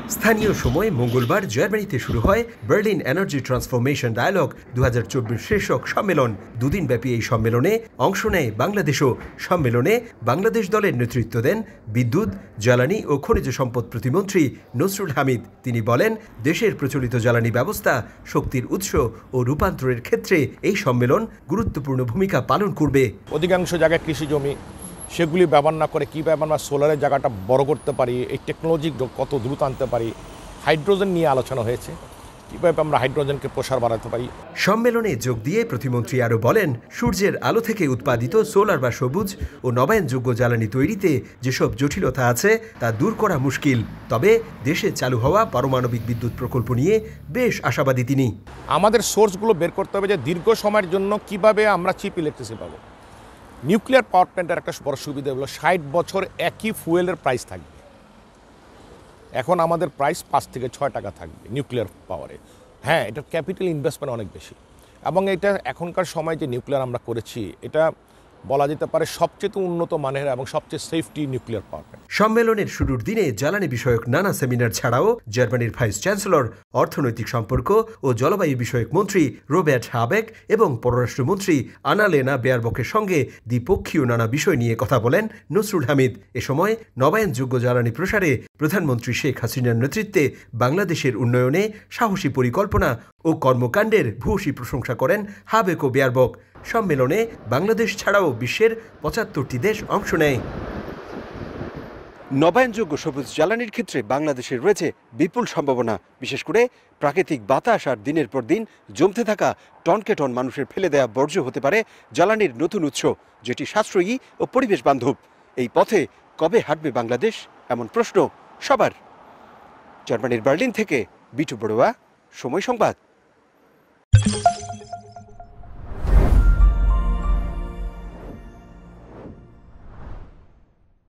স্থানীয় সময় মঙ্গলবার জার্মানিতে শুরু হয় বার্লিন এনার্জি ট্রান্সফরমেশন ডায়ালগ 2024 শীর্ষক সম্মেলন। দুদিনব্যাপী এই সম্মেলনে অংশ নেয় বাংলাদেশও। সম্মেলনে বাংলাদেশ দলের নেতৃত্ব দেন বিদ্যুৎ, জ্বালানি ও খনিজ সম্পদ প্রতিমন্ত্রী নসরুল হামিদ। তিনি বলেন, দেশের প্রচলিত জ্বালানি ব্যবস্থা, শক্তির উৎস ও রূপান্তরের ক্ষেত্রে এই সম্মেলন গুরুত্বপূর্ণ ভূমিকা পালন করবে। অধিকাংশ জায়গায় কৃষি জমি, সেগুলি ব্যবহার না করে কীভাবে আমরা সোলারের জায়গাটা বড় করতে পারি, এই টেকনোলজি কত দ্রুত আনতে পারি। হাইড্রোজেন নিয়ে আলোচনা হয়েছে, কীভাবে আমরা হাইড্রোজেনকে প্রসার বাড়াতে পারি। সম্মেলনে যোগ দিয়ে প্রতিমন্ত্রী আরও বলেন, সূর্যের আলো থেকে উৎপাদিত সোলার বা সবুজ ও নবায়নযোগ্য জ্বালানি তৈরিতে যেসব জটিলতা আছে তা দূর করা মুশকিল। তবে দেশে চালু হওয়া পারমাণবিক বিদ্যুৎ প্রকল্প নিয়ে বেশ আশাবাদী তিনি। আমাদের সোর্সগুলো বের করতে হবে যে দীর্ঘ সময়ের জন্য কিভাবে আমরা চিপ ইলেকট্রিসিটি পাবো। নিউক্লিয়ার পাওয়ার প্ল্যান্টের একটা বড় সুবিধা হলো 60 বছর একই ফুয়েলের প্রাইস থাকবে। এখন আমাদের প্রাইস 5 থেকে 6 টাকা থাকবে নিউক্লিয়ার পাওয়ারে। হ্যাঁ, এটার ক্যাপিটাল ইনভেস্টমেন্ট অনেক বেশি, এবং এটা এখনকার সময় যে নিউক্লিয়ার আমরা করেছি, এটা বলা যেতে পারে সবচেয়ে উন্নত মানের এবং সবচেয়ে সেফটি নিউক্লিয়ার পাওয়ার প্ল্যান্ট। সম্মেলনের শুরুর দিনে জ্বালানি বিষয়ক নানা সেমিনার ছাড়াও জার্মানির ভাইস চ্যান্সেলর, অর্থনৈতিক সম্পর্ক ও জলবায়ু বিষয়ক মন্ত্রী রোবের্ট হাবেক এবং পররাষ্ট্রমন্ত্রী আনালেনা বেয়ারবকের সঙ্গে দ্বিপক্ষীয় নানা বিষয় নিয়ে কথা বলেন নসরুল হামিদ। এ সময় নবায়নযোগ্য জ্বালানি প্রসারে প্রধানমন্ত্রী শেখ হাসিনার নেতৃত্বে বাংলাদেশের উন্নয়নে সাহসী পরিকল্পনা ও কর্মকাণ্ডের ভূয়সী প্রশংসা করেন হাবেক ও বেয়ারবক। সম্মেলনে বাংলাদেশ ছাড়াও বিশ্বের 75টি দেশ অংশ নেয়। নবায়নযোগ্য সবুজ জ্বালানির ক্ষেত্রে বাংলাদেশের রয়েছে বিপুল সম্ভাবনা। বিশেষ করে প্রাকৃতিক বাতাস আর দিনের পর দিন জমতে থাকা টনকে টন মানুষের ফেলে দেয়া বর্জ্য হতে পারে জ্বালানির নতুন উৎস, যেটি সাশ্রয়ী ও পরিবেশ বান্ধব। এই পথে কবে হাঁটবে বাংলাদেশ, এমন প্রশ্ন সবার। জার্মানির বার্লিন থেকে বিটু বড়ুয়া, সময় সংবাদ।